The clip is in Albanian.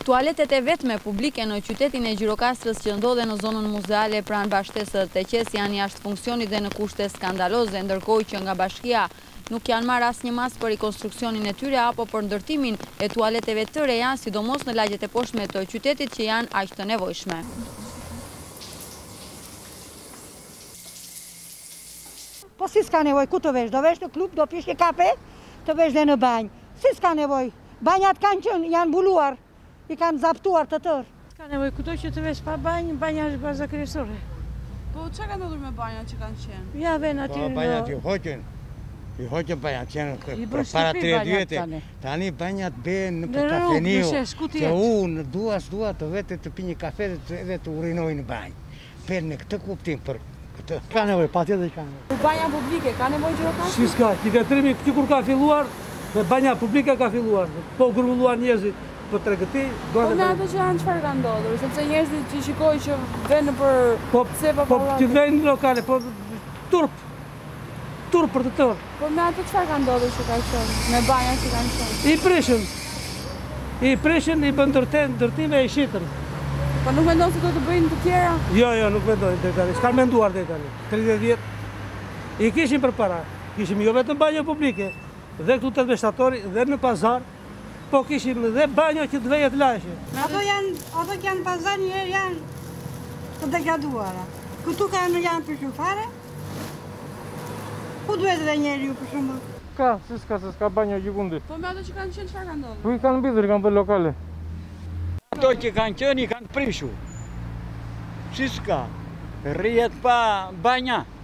Tualetet e vetme publike në qytetin e Gjirokastrës që ndodhe në zonën muzeale pranë bashkëtesës Teqes janë jashtë funksionit dhe në kushte skandaloze, ndërkohë që nga bashkia nuk janë marrë asnjë mas për rikonstruksionin e tyre apo për ndërtimin e tualeteve të reja, sidomos në lagjet e poshtme të qytetit që janë aq të nevojshme. Po si s'ka nevoj, ku të vesh? Do vesh në klub, do pish një kafe, të vesh dhe në banjë. Si s'ka nevoj? Banjat kanë qenë, janë mbuluar, i kanë zaptuar të tërë. S'ka nevoj, kudo që të vesh pa banjë, banja është baza kryesore. Po që ka ndodhur me banjat që kanë qenë? Ja ven aty Po banjat i hoqën banjat qenë për para 3 vjetë. Tani banjat bëhen në kafeniu, që unë dua të vete të pi një kafe dhe të urinoj në banjë. Per në këtë kuptim për këtë. Ka nevoj, patjetër që ka nevoj. Banja publike, ka nevoj Gjirokastër? Si s'ka, qytetërimi këty kur ka filluar, dhe banja publike ka filluar, po grumulluar njerëzit për tregëti. Po me ato që janë çfarë ka ndodhur, sepse njerëzit që shikoj që vënë për sepa po që vënë lokale, po turp për të tërë. Po me ato çfarë ka ndodhur që ka qenë, me banjat që kanë qenë? I prishin, i bën ndërtime e shitën. Po nuk mendon se do të bëjnë të tjera? Jo, nuk mendojnë deri tani. S'kan menduar deri tani. 30 vjet. I kishin përpara. Kishim jo vetëm banjë publike, dhe këtu te veshtatori, dhe në pazar, po kishim dhe banjo që të vejet lajshe. Ato që janë pazar njerë janë të degraduara. Këtu janë për shumë fare. Ku duhet dhe njerë ju për shumë? S'ka banjo gjithundi. Po me ato që kanë qenë çfarë ka ndodhur? Po i kanë mbidhur, i kanë bërë lokale. Ato që kanë qenë i kanë prishu. Si s'ka, rrihet pa banja.